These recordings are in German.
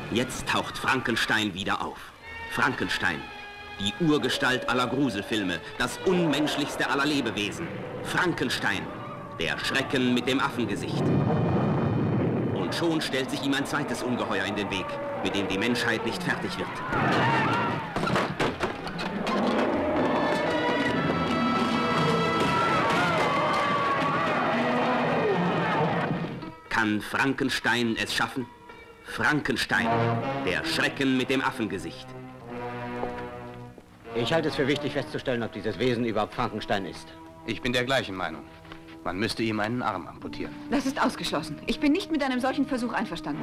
Jetzt taucht Frankenstein wieder auf. Frankenstein, die Urgestalt aller Gruselfilme, das unmenschlichste aller Lebewesen. Frankenstein, der Schrecken mit dem Affengesicht. Und schon stellt sich ihm ein zweites Ungeheuer in den Weg, mit dem die Menschheit nicht fertig wird. Kann Frankenstein es schaffen? Frankenstein, der Schrecken mit dem Affengesicht. Ich halte es für wichtig festzustellen, ob dieses Wesen überhaupt Frankenstein ist. Ich bin der gleichen Meinung. Man müsste ihm einen Arm amputieren. Das ist ausgeschlossen. Ich bin nicht mit einem solchen Versuch einverstanden.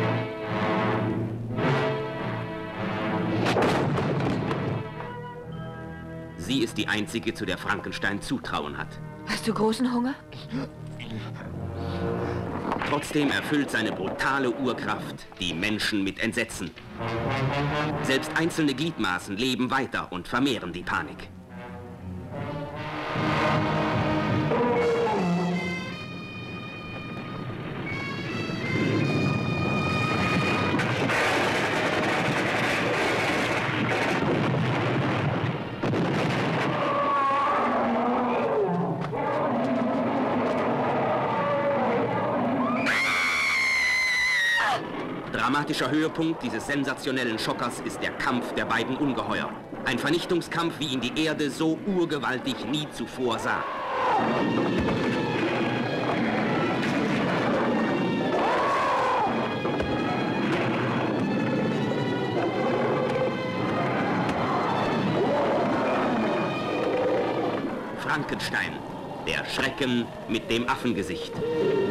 Sie ist die Einzige, zu der Frankenstein Zutrauen hat. Hast du großen Hunger? Trotzdem erfüllt seine brutale Urkraft die Menschen mit Entsetzen. Selbst einzelne Gliedmaßen leben weiter und vermehren die Panik. Dramatischer Höhepunkt dieses sensationellen Schockers ist der Kampf der beiden Ungeheuer. Ein Vernichtungskampf, wie ihn die Erde so urgewaltig nie zuvor sah. Frankenstein, der Schrecken mit dem Affengesicht.